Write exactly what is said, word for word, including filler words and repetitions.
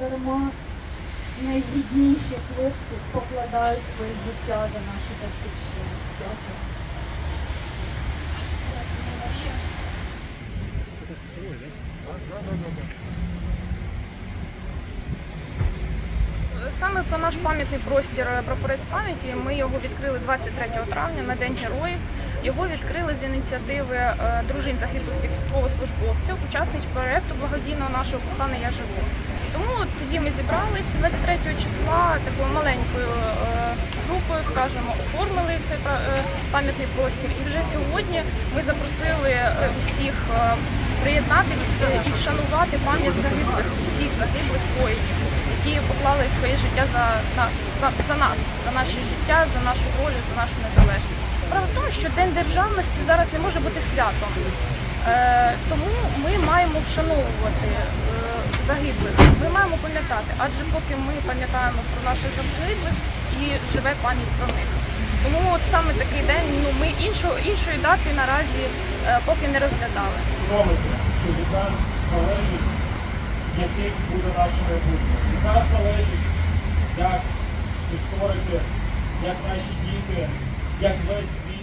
дарма найгідніші хлопці покладають своє життя за нашу батьківщину. Дякую. Саме про наш пам'ятний простір «Прапорець пам'яті» ми його відкрили двадцять третього травня на День Героїв. Його відкрили з ініціативи дружин загиблих військовослужбовців, учасниць проєкту благодійного «Нашого коханого я живу». Тому тоді ми зібрались двадцять третього числа такою маленькою групою, скажімо, оформили цей пам'ятний простір. І вже сьогодні ми запросили усіх приєднатися і вшанувати пам'ять загиблих, усіх загиблих воїнів, які поклали своє життя за, за, за нас, за наше життя, за нашу волю, за нашу незалежність. Справа в тому, що День державності зараз не може бути святом, е, тому ми маємо вшановувати е, загиблих, ми маємо пам'ятати, адже поки ми пам'ятаємо про наших загиблих і живе пам'ять про них. Тому от саме такий день, ну, ми іншої, іншої дати наразі е, поки не розглядали. Пам'ятайте, що від нас залежить, яким буде наше майбутнє. Від нас залежить, як ви створите, як наші діти, як весь світ